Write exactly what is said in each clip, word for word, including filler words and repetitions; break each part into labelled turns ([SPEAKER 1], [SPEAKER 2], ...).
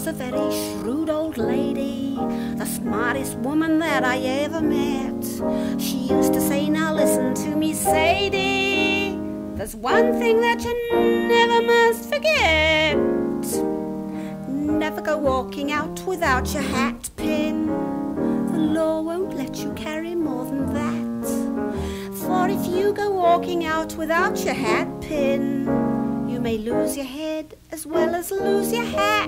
[SPEAKER 1] was a very shrewd old lady, the smartest woman that I ever met. She used to say, now listen to me, Sadie, there's one thing that you never must forget. Never go walking out without your hat pin. The law won't let you carry more than that. For if you go walking out without your hat pin, you may lose your head as well as lose your hat.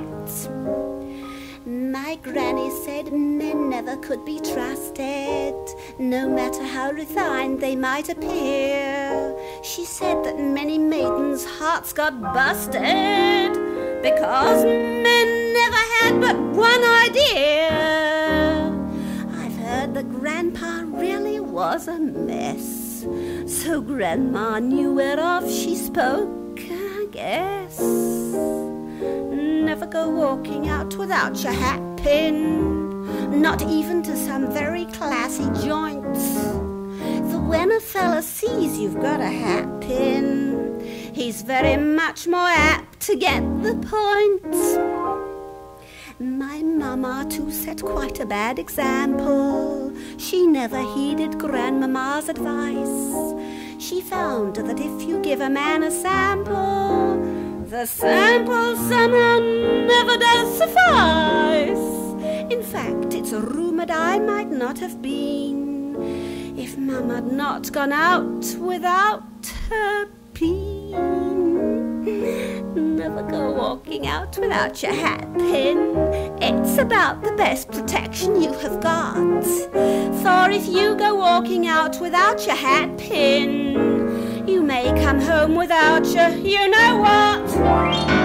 [SPEAKER 1] My granny said men never could be trusted, no matter how refined they might appear. She said that many maidens' hearts got busted because men never had but one idea. I've heard that Grandpa really was a mess, so Grandma knew whereof she spoke, I guess. Never go walking out without your hat pin, not even to some very classy joints. For when a fella sees you've got a hat pin, he's very much more apt to get the point. My mama too set quite a bad example. She never heeded Grandmama's advice. She found that if you give a man a sample, the sample somehow never does suffice. In fact, it's rumoured I might not have been if Mama'd not gone out without her pin. Never go walking out without your hat pin. It's about the best protection you have got. For if you go walking out without your hat pin, you may come home without your, you know what?